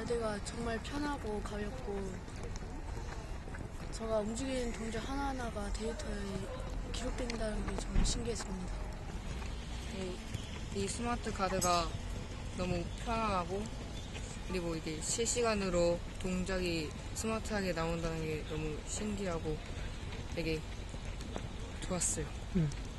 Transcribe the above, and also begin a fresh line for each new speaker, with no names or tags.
가드가 정말 편하고 가볍고 제가 움직이는 동작 하나하나가 데이터에 기록된다는 게 정말 신기했습니다.
이 스마트 가드가 너무 편안하고 그리고 이게 실시간으로 동작이 스마트하게 나온다는 게 너무 신기하고 되게 좋았어요.